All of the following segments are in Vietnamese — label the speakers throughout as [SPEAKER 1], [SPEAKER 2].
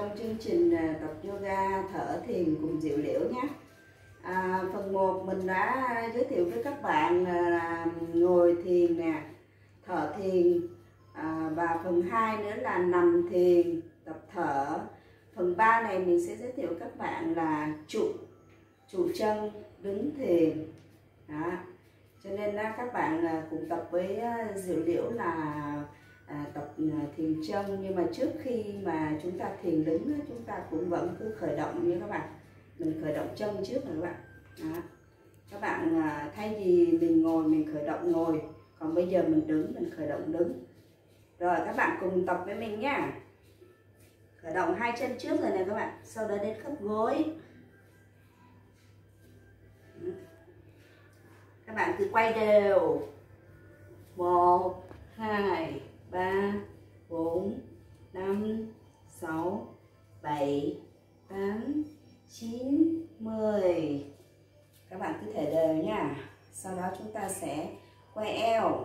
[SPEAKER 1] trong chương trình tập yoga thở thiền cùng Diệu Liễu nhé. Phần 1 mình đã giới thiệu với các bạn là ngồi thiền nè, thở thiền, và phần 2 nữa là nằm thiền, tập thở. Phần 3 này mình sẽ giới thiệu các bạn là trụ chân, đứng thiền. Đó. Cho nên các bạn cùng tập với Diệu Liễu là tập thiền chân, nhưng mà trước khi mà chúng ta thiền đứng chúng ta cũng vẫn cứ khởi động như các bạn. Mình khởi động chân trước này các bạn. Đó. Các bạn thay vì mình ngồi mình khởi động ngồi, còn bây giờ mình đứng mình khởi động đứng. Rồi các bạn cùng tập với mình nhá. Khởi động 2 chân trước rồi này các bạn, sau đó đến khớp gối. Các bạn cứ quay đều. 1 2 3 4 5 6 7 8 9 10. Các bạn cứ thể đều nha. Sau đó chúng ta sẽ quay eo.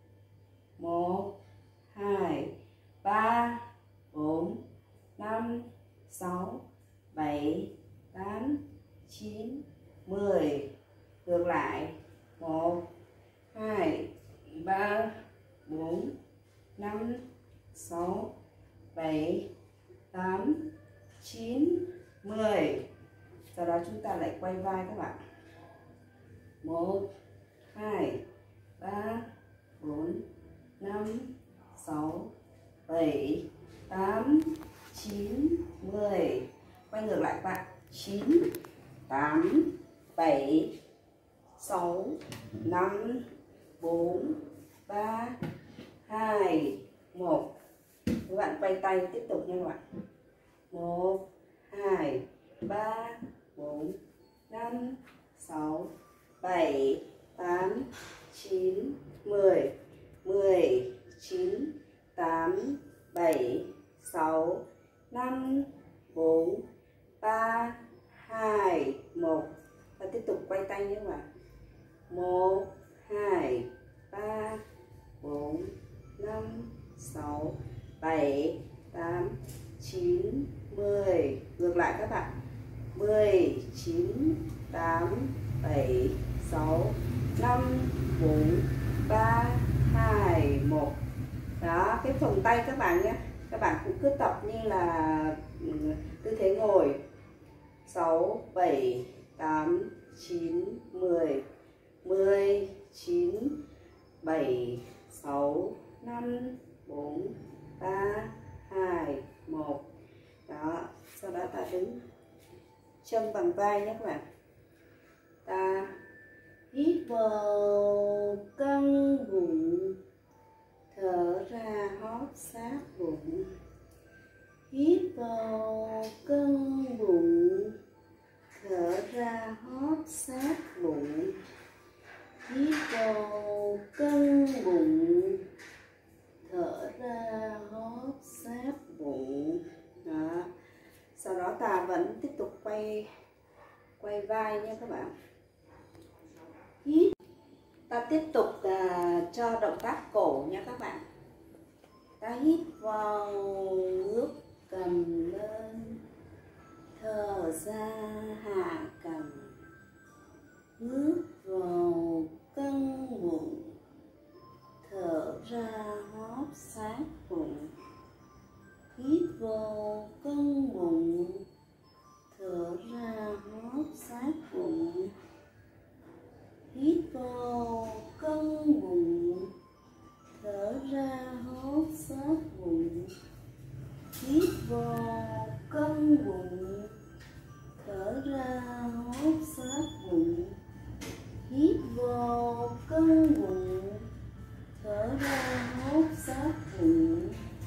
[SPEAKER 1] 1 2 3 4 5 6 7 8 9 10. Ngược lại. 1 2 3 4 5 6 7 8 9 10. Sau đó chúng ta lại quay vai các bạn. 1 2 3 4 5 6 7 8 9 10. Quay ngược lại các bạn. 9 8 7 6 5 4 3 2 1. Các bạn quay tay tiếp tục nha các bạn. 1 2 3 4 5 6 7 8 9 10. 10 9 8 7 6 5 4 3 2 1. Và tiếp tục quay tay nhé các bạn. 1 2 3 4 5 6 7 8 9 10. Ngược lại các bạn. 10 9 8 7 6 5 4 3 2 1. Đó, cái phần tay các bạn nhé. Các bạn cũng cứ tập như là tư thế ngồi. 6 7 8 9 10. 10 9 7 6 5 4 3 2 1. Đó, sau đó ta đứng chân bằng vai nhé các bạn. Ta hít vào căng bụng, thở ra hóp sát bụng. Hít vào căng bụng, thở ra hóp sát bụng. Hít vào căng bụng, thở ra hóp sát bụng. Đó. Sau đó ta vẫn tiếp tục quay vai nha các bạn. Hít. Ta tiếp tục cho động tác cổ nha các bạn. Ta hít vào, ngước cầm lên, thở ra hạ cầm. Ngước vào căng bụng, thở ra hóp sát bụng. Hít vào căng bụng, thở ra hóp sát bụng. Hít vào căng bụng, thở ra hóp sát bụng. Hít vào căng bụng, thở ra hóp sát bụng. Hít vào căng bụng, thở ra hóp sát bụng.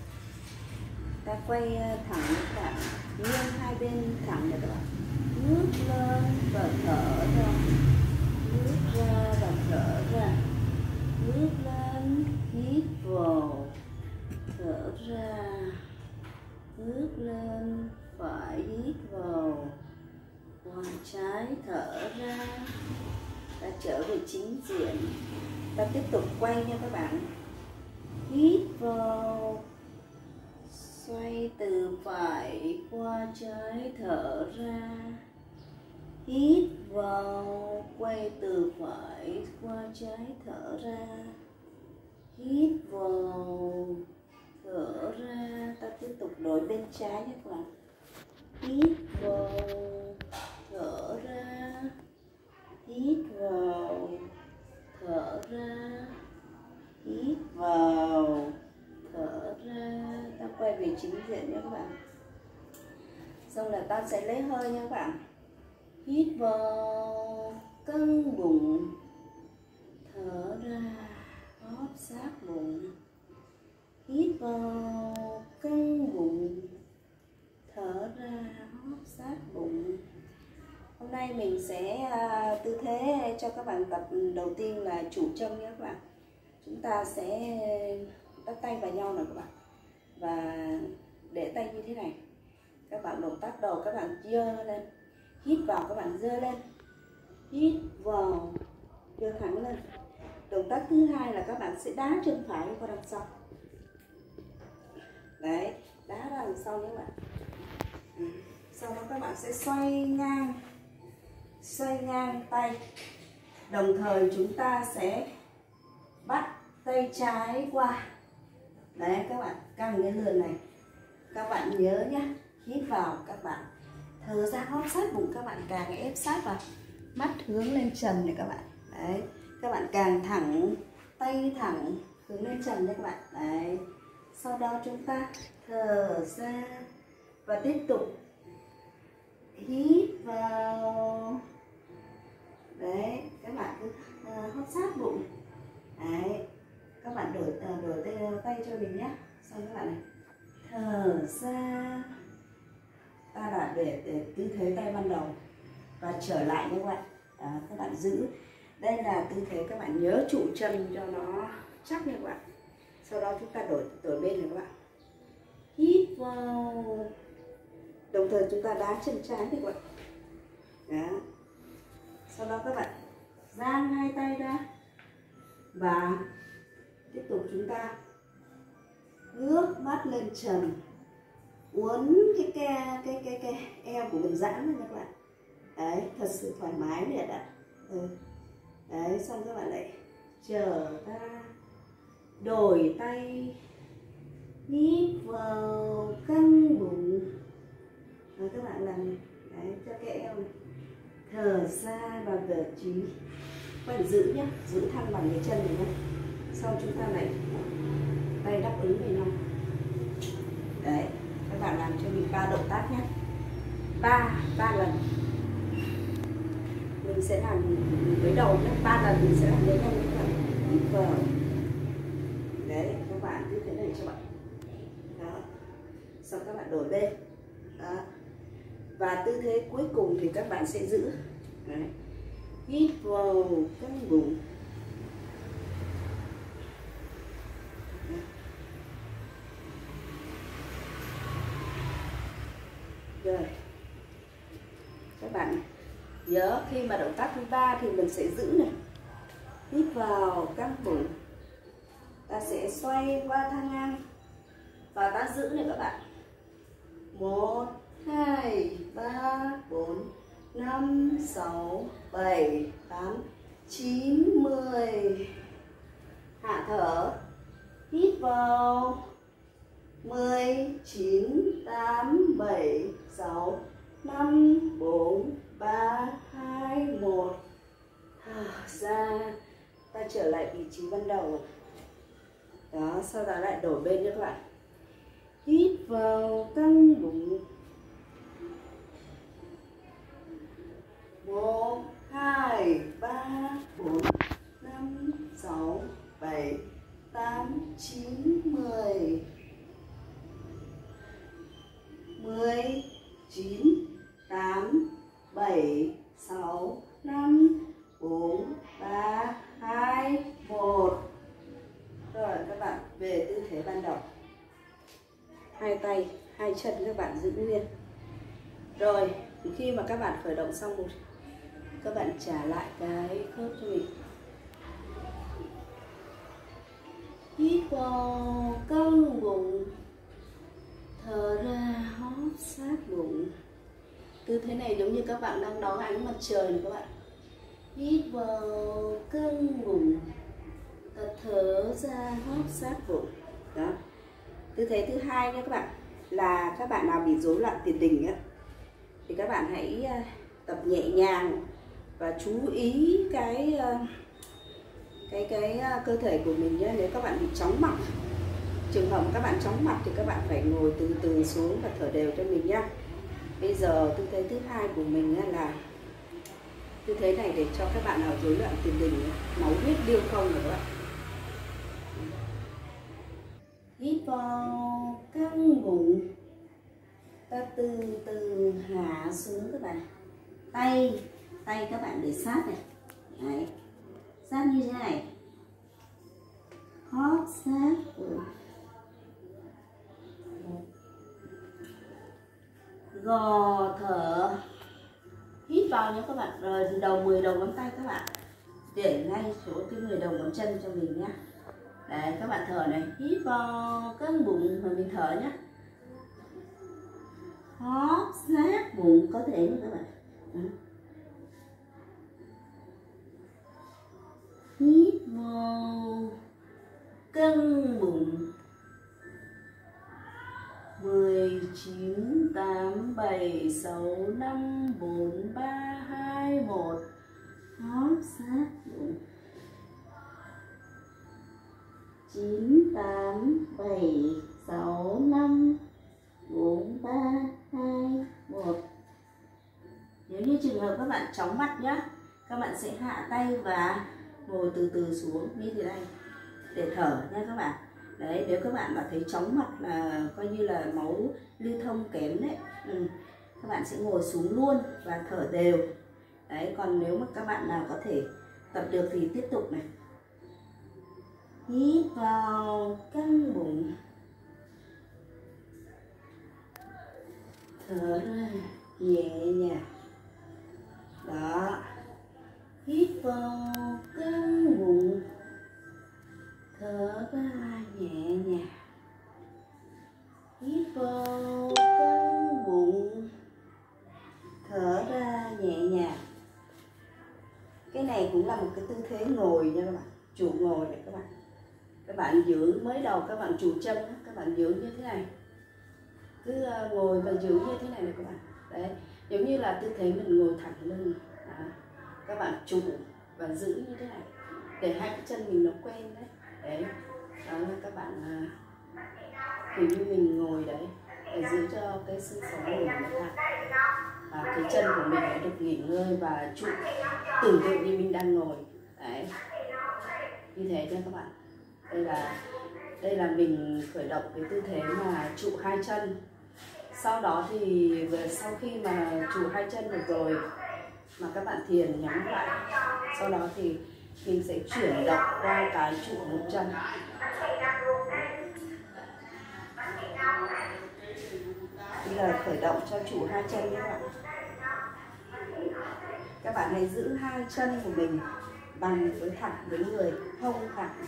[SPEAKER 1] Ta quay thẳng các bạn, nghiêng hai bên thẳng này các bạn. Ngước lên và thở ra, ngước ra và thở ra. Ngước lên, hít vào, thở ra. Ngước lên, phải hít vào, qua trái thở ra. Ta trở về chính diện. Ta tiếp tục quay nha các bạn. Hít vào, xoay từ phải qua trái, thở ra. Hít vào, quay từ phải qua trái, thở ra. Hít vào, thở ra. Ta tiếp tục đổi bên trái nhé các bạn. Hít vào, thở ra. Hít vào, thở ra. Hít vào, thở ra. Ta quay về chính diện nhé các bạn. Xong là ta sẽ lấy hơi nha các bạn. Hít vào, căng bụng, thở ra, hóp sát bụng. Hít vào, căng bụng, thở ra, hóp sát bụng. Hôm nay mình sẽ tư thế cho các bạn tập đầu tiên là chủ trông nhé các bạn. Chúng ta sẽ bắt tay vào nhau nào các bạn. Và để tay như thế này. Các bạn động tác đầu các bạn giơ lên. Hít vào các bạn giơ lên. Hít vào, giơ thẳng lên. Động tác thứ hai là các bạn sẽ đá chân phải qua đằng sau. Đấy, đá ra đằng sau nhé các bạn. Sau đó các bạn sẽ xoay ngang tay. Đồng thời chúng ta sẽ bắt tay trái qua. Đấy, các bạn căng cái lườn này. Các bạn nhớ nhé, hít vào các bạn thở ra, hóp sát bụng, các bạn càng ép sát vào, mắt hướng lên trần này các bạn. Đấy, các bạn càng thẳng, tay thẳng, hướng lên trần nha các bạn. Đấy, sau đó chúng ta thở ra và tiếp tục hít vào. Đấy, các bạn cứ hóp sát bụng. Đấy, các bạn đổi tay cho mình nhé. Xong các bạn này, thở ra. Ta đã để tư thế tay ban đầu và trở lại như vậy. Đó, các bạn giữ. Đây là tư thế, các bạn nhớ trụ chân cho nó chắc như các bạn. Sau đó chúng ta đổi bên này các bạn. Hít vào. Đồng thời chúng ta đá chân trái như vậy. Đó. Sau đó các bạn dang hai tay ra và tiếp tục chúng ta ngước mắt lên trần, uốn cái eo của mình giãn lên các bạn. Đấy, thật sự thoải mái để đã. Đấy, xong các bạn lại trở ra, đổi tay, hít vào, căng bụng. Đấy, các bạn làm đấy cho cái eo này. Thở ra và về trí. Các bạn giữ nhé, giữ thăng bằng cái chân này nhé. Sau chúng ta lại tay đáp ứng với nhau. Đấy, các bạn làm cho mình 3 động tác nhé. 3 lần. Mình sẽ làm với đầu nhé. 3 lần mình sẽ làm với nhau các bạn. Hít vào. Đấy, các bạn cứ thế này cho bạn. Đó. Xong các bạn đổi bên. Đó. Và tư thế cuối cùng thì các bạn sẽ giữ. Đấy. Hít vào, căng bụng. Rồi. Các bạn nhớ khi mà động tác thứ 3 thì mình sẽ giữ này. Hít vào, căng bụng. Ta sẽ xoay qua thang ngang và ta giữ này các bạn. 1, 2, 3, 4, 5, 6, 7, 8, 9, 10. Hạ thở. Hít vào. 10, 9, 8, 7, 6, 5, 4, 3, 2, 1. Thở ra. Ta trở lại vị trí ban đầu. Đó, sau đó lại đổi bên nhé các bạn. Hít vào, căng bụng. 1, 2, 3, 4, 5, 6, 7, 8, 9, 10. 10, 9, 8, 7, 6, 5, 4, 3, 2, 1. Rồi các bạn về tư thế ban đầu. Hai tay, hai chân các bạn giữ nguyên. Rồi khi mà các bạn khởi động xong rồi, các bạn trả lại cái khớp cho mình. Hít vào, căng bụng. này giống như các bạn đang đón ánh mặt trời này các bạn. Hít vào căng bụng, ta thở ra hóp sát bụng. Đó. Tư thế thứ hai nha các bạn, là các bạn nào bị rối loạn tiền đình á, thì các bạn hãy tập nhẹ nhàng và chú ý cái cơ thể của mình nhé. Nếu các bạn bị chóng mặt, trường hợp các bạn chóng mặt thì các bạn phải ngồi từ từ xuống và thở đều cho mình nhá. Bây giờ tư thế thứ hai của mình là tư thế này để cho các bạn nào rối loạn tiền đình, máu huyết lưu thông rồi các bạn. Hít vào căng bụng, ta từ từ hạ xuống các bạn. Tay các bạn để sát này. Đấy. Sát như thế này. Hóp sát bụng. Gò thở. Hít vào nhé các bạn. Rồi từ đầu 10 đầu ngón tay các bạn để ngay chỗ cái 10 đầu ngón chân cho mình nhá. Đấy, các bạn thở này, hít vào căng bụng và mình thở nhé. Hóp sát bụng có thể nữa các bạn. Đó. Hít vào căng bụng. 10, 9, 8, 7, 6, 5, 4, 3, 2, 1. Hóp sát bụng. 9, 8, 7, 6, 5, 4, 3, 2, 1. Nếu như trường hợp các bạn chóng mặt nhá, các bạn sẽ hạ tay và ngồi từ từ xuống như thế này để thở nha các bạn. Đấy, nếu các bạn mà thấy chóng mặt là coi như là máu lưu thông kém đấy, các bạn sẽ ngồi xuống luôn và thở đều. Đấy, còn nếu mà các bạn nào có thể tập được thì tiếp tục này. Hít vào căng bụng, thở ra nhẹ nhàng. Đó, hít vào căng bụng, thở ra nhẹ nhàng. Hít vào căng bụng, thở ra nhẹ nhàng. Cái này cũng là một cái tư thế ngồi nha các bạn, trụ ngồi này các bạn. Các bạn giữ mới đầu các bạn trụ chân, các bạn giữ như thế này, cứ ngồi và giữ như thế này này các bạn. Đấy, giống như là tư thế mình ngồi thẳng lưng. Đó. Các bạn trụ và giữ như thế này để hai cái chân mình nó quen đấy. Đấy, đó là các bạn kiểu như mình ngồi đấy để giữ cho cái xương sống mình nó thẳng và cái chân của mình nó được nghỉ ngơi và trụ, tưởng tượng như mình đang ngồi. Đấy, như thế nha các bạn. Đây là mình khởi động cái tư thế mà trụ hai chân. Sau đó thì sau khi mà trụ hai chân được rồi mà các bạn thiền nhắm lại, sau đó thì mình sẽ chuyển động qua cái trụ một chân. Bây giờ khởi động cho trụ hai chân nhé các bạn. Các bạn hãy giữ hai chân của mình bằng với thẳng với người, hông thẳng.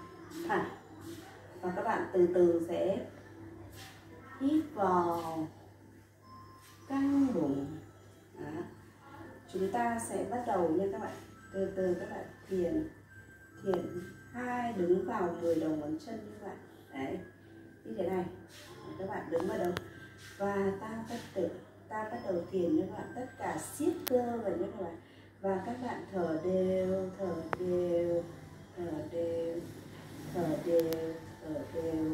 [SPEAKER 1] Và các bạn từ từ sẽ hít vào căng bụng. Đó. Chúng ta sẽ bắt đầu nha các bạn. Từ từ các bạn thiền hai, đứng vào 10 đầu ngón chân như các bạn. Đấy, như thế này. Các bạn đứng vào đâu và ta bắt đầu thiền nha các bạn. Tất cả siết cơ vào nha các bạn. Và các bạn thở đều, thở đều, thở đều, thở đều, thở đều.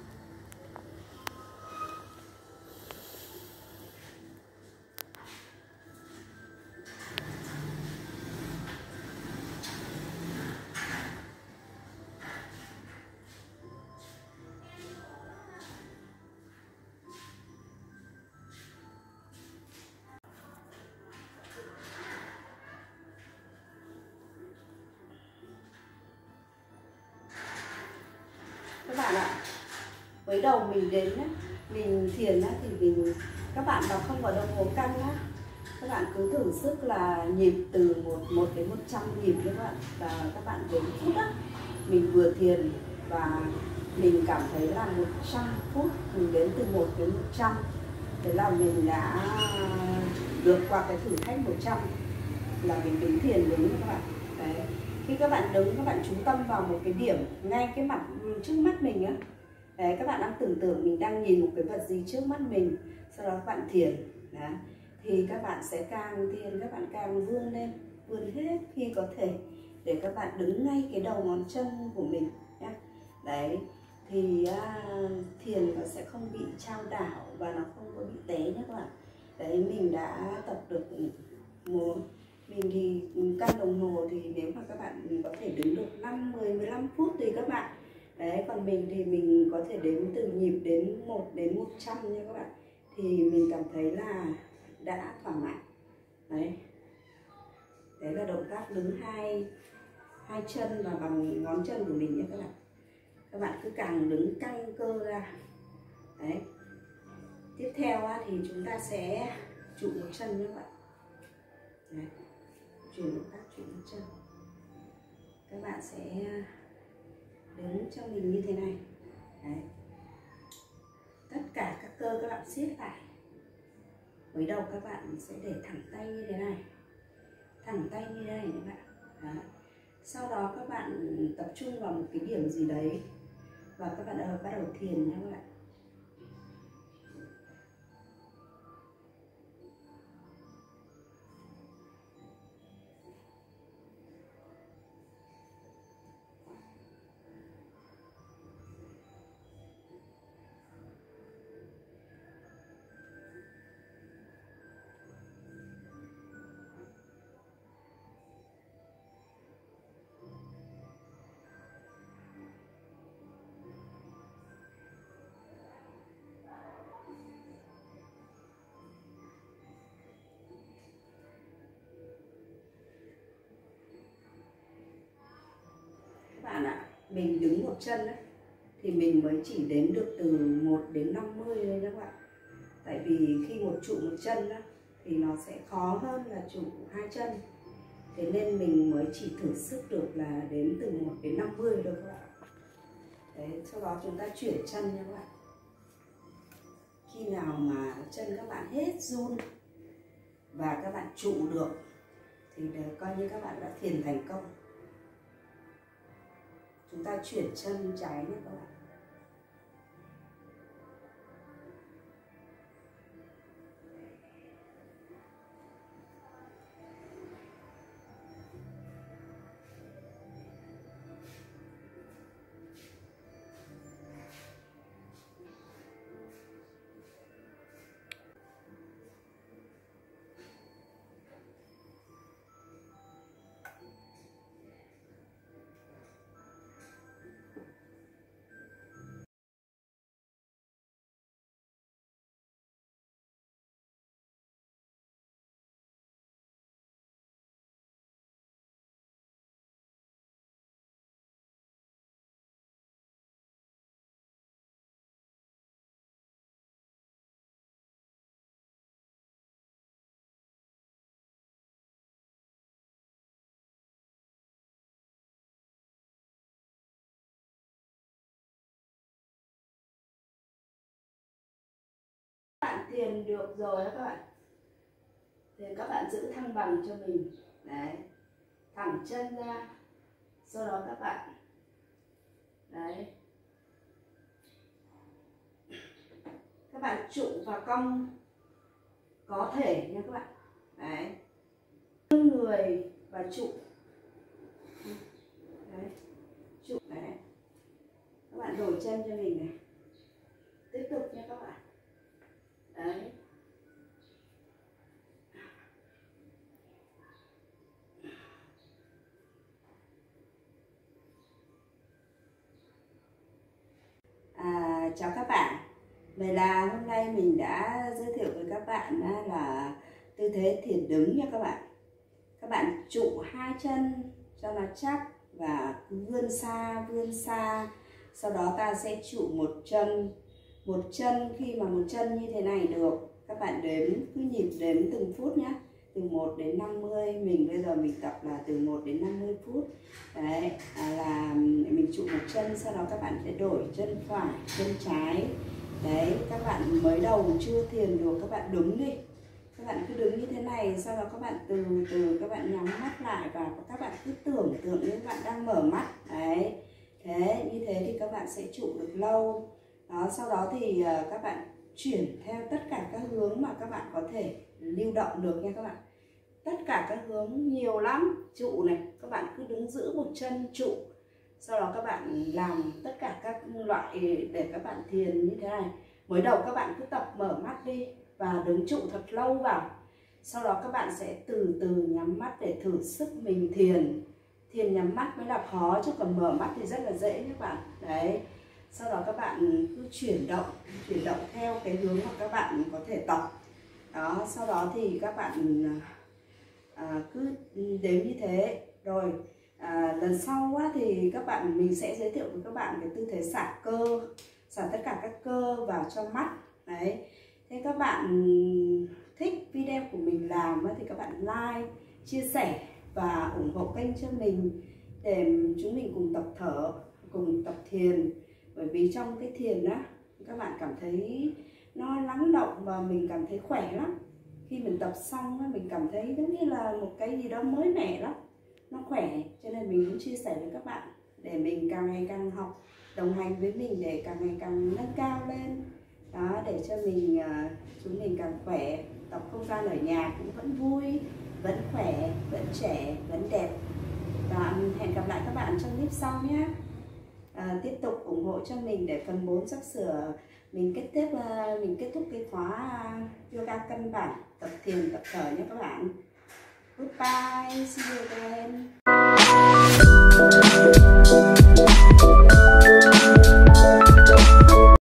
[SPEAKER 1] Các bạn ạ, với đầu mình đến mình thiền thì các bạn nào không vào đồng hồ căng các bạn cứ thử sức là nhịp từ 1 đến 100 nhịp các bạn. Và các bạn đến phút mình vừa thiền và mình cảm thấy là 100 phút mình đến từ 1 đến 100. Thế là mình đã được qua cái thử thách 100 là mình đứng thiền đứng các bạn. Đấy. Khi các bạn đứng, các bạn chú tâm vào một cái điểm ngay cái mặt trước mắt mình á. Đấy, các bạn đang tưởng tượng mình đang nhìn một cái vật gì trước mắt mình, sau đó các bạn thiền. Đấy. Thì các bạn sẽ càng thiền, các bạn càng vươn lên, vươn hết khi có thể để các bạn đứng ngay cái đầu ngón chân của mình nhé. Đấy, thì thiền nó sẽ không bị chao đảo và nó không có bị té nhé các bạn. Đấy, mình đã tập được mình thì căn đồng hồ thì nếu mà các bạn có thể đứng được 5, 10, 15 phút tùy các bạn. Đấy, còn mình thì mình có thể đếm từ nhịp đến 1 đến 100 nha các bạn. Thì mình cảm thấy là đã thỏa mãn. Đấy là động tác đứng hai chân và bằng ngón chân của mình nhé các bạn. Các bạn cứ càng đứng căng cơ ra. Đấy. Tiếp theo thì chúng ta sẽ trụ một chân nhé các bạn. Đấy. Chuyển động tác trụ một chân. Các bạn sẽ đứng cho mình như thế này. Đấy. Tất cả các cơ các bạn siết lại. Với đầu các bạn sẽ để thẳng tay như thế này. Thẳng tay như thế này các bạn. Đó. Sau đó các bạn tập trung vào một cái điểm gì đấy và các bạn bắt đầu thiền nha các bạn. Bạn ạ, mình đứng một chân ấy, thì mình mới chỉ đếm được từ 1 đến 50 thôi các bạn. Tại vì khi trụ một chân đó, thì nó sẽ khó hơn là trụ hai chân. Thế nên mình mới chỉ thử sức được là đếm từ 1 đến 50 thôi các bạn. Đấy, sau đó chúng ta chuyển chân nha các bạn. Khi nào mà chân các bạn hết run và các bạn trụ được thì coi như các bạn đã thiền thành công. Chúng ta chuyển chân trái nhé các bạn. Bạn thiền được rồi các bạn. Thì các bạn giữ thăng bằng cho mình. Đấy. Thẳng chân ra. Sau đó các bạn đấy. Các bạn trụ và cong có thể nha các bạn. Đấy. Nâng người và trụ. Đấy. Trụ đấy. Các bạn đổi chân cho mình này. Tiếp tục nha các bạn. Đấy. Chào các bạn. Vậy là hôm nay mình đã giới thiệu với các bạn là tư thế thiền đứng nha các bạn. Các bạn trụ hai chân cho nó chắc và cứ vươn xa. Sau đó ta sẽ trụ một chân khi mà một chân như thế này được. Các bạn đếm, cứ nhịp đếm từng phút nhé. Từ 1 đến 50, mình bây giờ mình tập là từ 1 đến 50 phút. Đấy, là mình trụ một chân, sau đó các bạn sẽ đổi chân phải, chân trái. Đấy, các bạn mới đầu chưa thiền được, các bạn đứng đi. Các bạn cứ đứng như thế này, sau đó các bạn từ từ các bạn nhắm mắt lại và các bạn cứ tưởng tượng như các bạn đang mở mắt. Đấy, thế như thế thì các bạn sẽ trụ được lâu. Đó, sau đó thì các bạn chuyển theo tất cả các hướng mà các bạn có thể lưu động được nha các bạn. Tất cả các hướng nhiều lắm. Trụ này, các bạn cứ đứng giữ một chân trụ. Sau đó các bạn làm tất cả các loại để các bạn thiền như thế này. Mới đầu các bạn cứ tập mở mắt đi và đứng trụ thật lâu vào. Sau đó các bạn sẽ từ từ nhắm mắt để thử sức mình thiền. Thiền nhắm mắt mới là khó, chứ còn mở mắt thì rất là dễ các bạn. Đấy. Sau đó các bạn cứ chuyển động theo cái hướng mà các bạn có thể tập. Đó, sau đó thì các bạn cứ đếm như thế. Rồi lần sau thì mình sẽ giới thiệu với các bạn cái tư thế xả cơ, xả tất cả các cơ vào trong mắt. Đấy. Thế các bạn thích video của mình làm thì các bạn like, chia sẻ và ủng hộ kênh cho mình để chúng mình cùng tập thở, cùng tập thiền. Bởi vì trong cái thiền các bạn cảm thấy nó lắng động và mình cảm thấy khỏe lắm. Khi mình tập xong mình cảm thấy giống như là một cái gì đó mới mẻ lắm, nó khỏe. Cho nên mình muốn chia sẻ với các bạn để mình càng ngày càng học, đồng hành với mình để càng ngày càng nâng cao lên. Đó, để cho chúng mình càng khỏe. Tập không gian ở nhà cũng vẫn vui, vẫn khỏe, vẫn trẻ, vẫn đẹp. Và hẹn gặp lại các bạn trong clip sau nhé. Tiếp tục ủng hộ cho mình để phần 4 sắp sửa mình kết thúc cái khóa yoga căn bản, tập thiền, tập thở nhé các bạn. Goodbye, see you again.